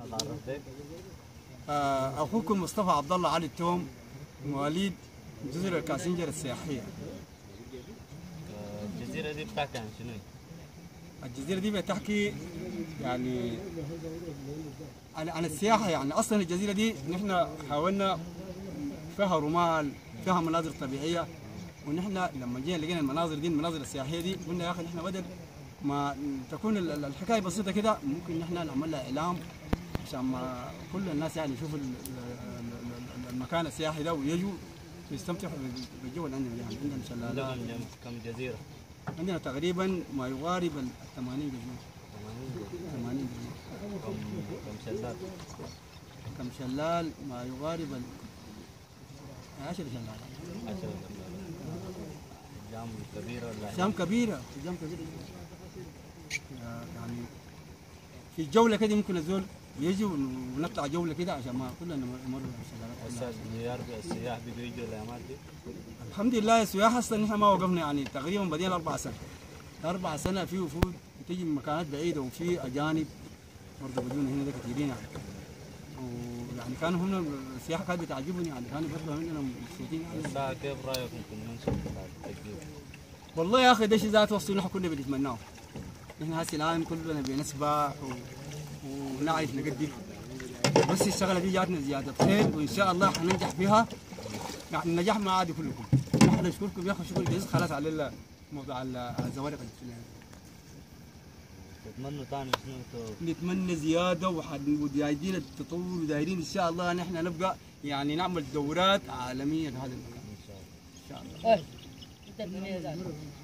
اتعرف بك. اخوكم مصطفى عبد الله علي التوم، مواليد جزر الكاسنجر السياحيه. الجزيره دي بتحكي عن شنو؟ الجزيره دي بتحكي يعني عن السياحه. يعني اصلا الجزيره دي نحن حاولنا، فيها رمال، فيها مناظر طبيعيه، ونحن لما جينا لقينا المناظر دي، المناظر السياحيه دي، قلنا يا اخي نحن بدل ما تكون الحكايه بسيطه كده، ممكن نحن نعمل لها اعلام عشان ما كل الناس يعني يشوفوا المكان السياحي ده ويجوا يستمتعوا بالجو اللي عندنا. يعني عندنا شلالات. كم جزيره؟ عندنا تقريبا ما يقارب ال 80 جزيره. 80 جزيره. كم شلال؟ كم شلال؟ ما يقارب 10 شلالات. 10 شلال. جام كبيره ولا؟ جام كبيره، جام كبيره يعني. في الجوله كده ممكن الزول يجي ونطلع جوله كده عشان ما كلنا نمر بالشلالات. السياح بيجوا يجوا الايامات دي؟ الحمد لله السياح اصلا نحن ما وقفنا، يعني تقريبا بدينا 4 سنين. 4 سنين في وفود بتيجي من مكانات بعيده، وفي اجانب برضه بدون هنا ده كثيرين يعني. ويعني كانوا هم السياحه كانت بتعجبني، يعني كانوا بيطلعوا مننا مبسوطين يعني. بس كيف رايكم في المنشأ التجديد؟ والله يا اخي ده شيء ذاته وصل نحن كنا بنتمناه. نحن هسه الان كلنا بنسبح ونعرف نقدر، بس الشغله دي جاتنا زياده خير، وان شاء الله حننجح فيها. يعني النجاح ما عادي كلكم. نحن نشكركم يا اخي شكر جزيل خلاص على موضوع الزوارق اللي تتمنوا ثاني شنو؟ نتمنى زياده ودايرين التطور، ودايرين ان شاء الله نحن نبقى يعني نعمل دورات عالميه في هذا المكان. ان شاء الله. ان شاء الله.